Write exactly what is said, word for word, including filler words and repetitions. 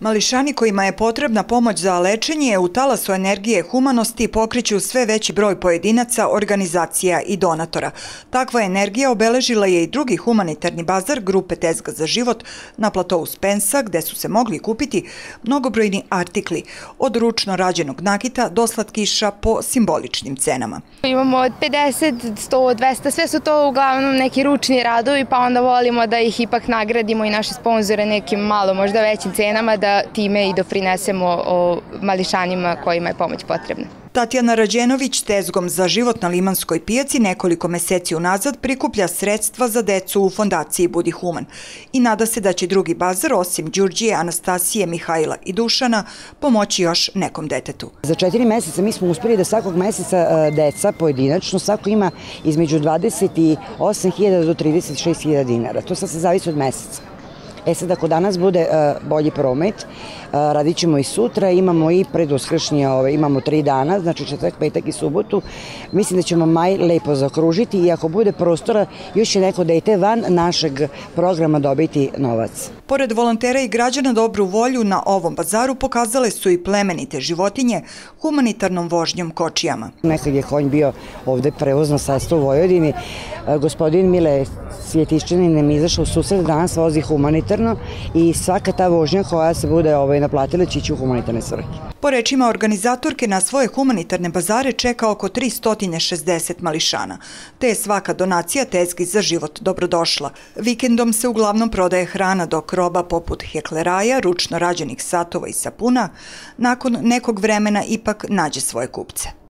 Mališani kojima je potrebna pomoć za lečenje u talasu energije humanosti pokreću sve veći broj pojedinaca, organizacija i donatora. Takva energija obeležila je i drugi humanitarni bazar grupe Tezga za život na platovu Spensa, gde su se mogli kupiti mnogobrojni artikli, od ručno rađenog nakita do slatkiša po simboličnim cenama. Imamo od pedeset, sto, dvesta, sve su to uglavnom neki ručni radovi, pa onda volimo da ih ipak nagradimo i naše sponzore nekim malo možda većim cenama, da time i doprinesemo o mališanima kojima je pomoć potrebna. Tatjana Rađenović Tezgom za život na Limanskoj pijaci nekoliko meseci unazad prikuplja sredstva za decu u fondaciji Budi human i nada se da će drugi bazar, osim Đurđije, Anastasije, Mihajla i Dušana, pomoći još nekom detetu. Za četiri meseca mi smo uspeli da svakog meseca deca pojedinačno, svako ima između dvadeset osam hiljada do trideset šest hiljada dinara. To sad se zavisi od meseca. E sad, ako danas bude bolji promet, radit ćemo i sutra, imamo i preduskršnje, imamo tri dana, znači četvrtak, petak i subotu. Mislim da ćemo maj lepo zaokružiti i ako bude prostora, još će neko dete van našeg programa dobiti novac. Pored volontera i građana dobru volju na ovom bazaru pokazale su i plemenite životinje humanitarnom vožnjom kočijama. Nekad je konj bio ovde prevozno sredstvo u Vojvodini. Gospodin Mile Svjetišćanin nam izašao u susret, danas vozi humanitarno i svaka ta vožnja koja se bude naplatila će ići u humanitarne svrhe. Po rečima organizatorke, na svoje humanitarne bazare čeka oko tristo šezdeset mališana, te je svaka donacija Tezgi za život dobrodošla. Vikendom se uglavnom prodaje hrana, dok roba poput hekleraja, ručno rađenih satova i sapuna nakon nekog vremena ipak nađe svoje kupce.